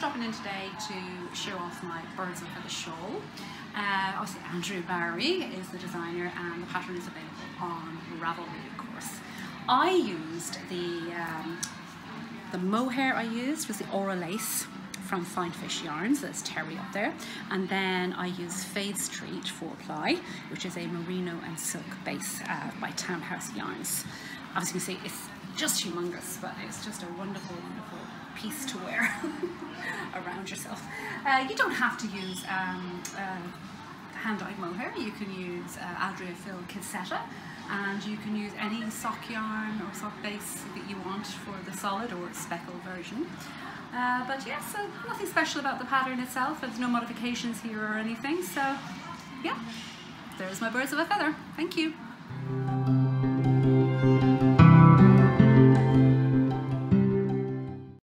dropping in today to show off my birds of a feather shawl. Obviously Andrew Barry is the designer and the pattern is available on Ravelry, of course. I used the mohair I used was the Aura lace from Fine Fish Yarns, that's terry up there, and then I used Fade St 4-ply, which is a merino and silk base by Townhouse Yarns. As you can see, it's just humongous, but it's just a wonderful, wonderful piece to wear around yourself. You don't have to use hand-dyed mohair. You can use Adria Fill Kisetta, and you can use any sock yarn or sock base that you want for the solid or speckle version. But yeah, so nothing special about the pattern itself. There's no modifications here or anything. So yeah, there's my birds of a feather. Thank you.